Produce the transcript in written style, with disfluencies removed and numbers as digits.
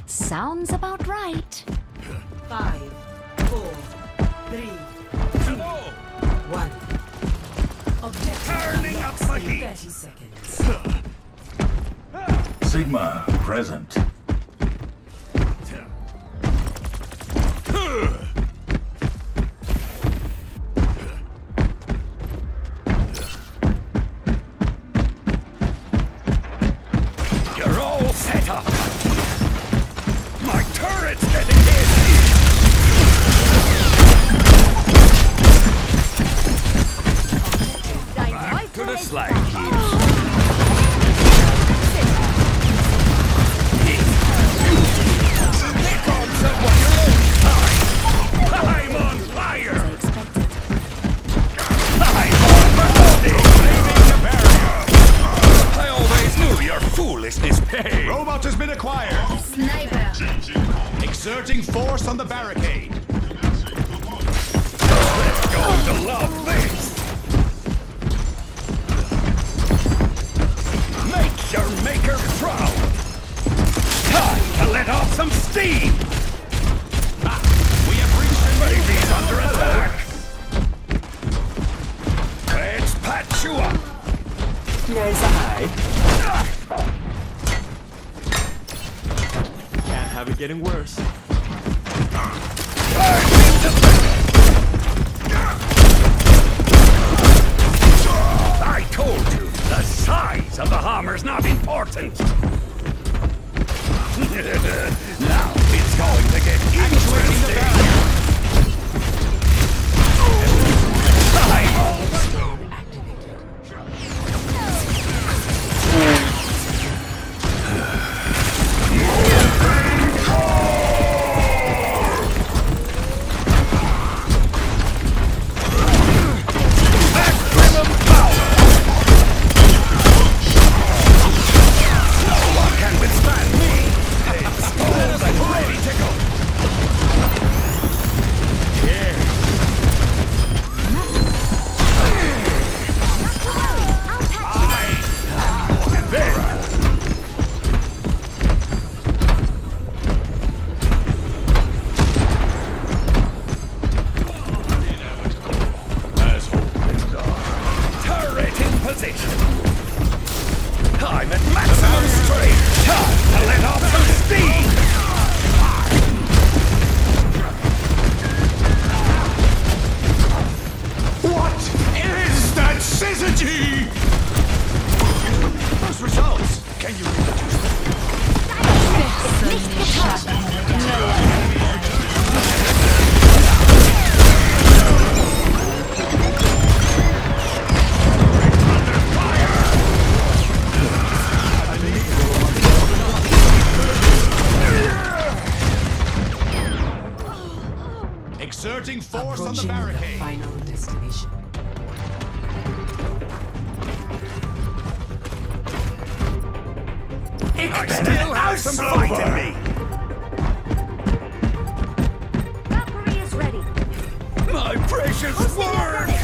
Sounds about right. 5, 4, 3, 2, 1. Objective Turning up my heat. 30 seconds. Sigma, present. You're all set up. My turret's getting hit. Back to the slag heaps. I'm on fire! I'm overloading! Leaving the barrier! I always knew your foolishness paid! Robot has been acquired. Sniper. Exerting force on the barricade. Let's go to love this! Make your maker proud! Time to let off some steam! We have reached the Baby's under attack! Let's patch you up! Can't have it getting worse. I told you, the size of the hammer's not important! Now it's going to get interesting! I'm at maximum strength! Time to let off some steam! What is that syzygy? Those results. Can you reproduce them? Exerting force on the Approaching the barricade. final destination. I still have some fight in me! Valkyrie is ready. My precious word!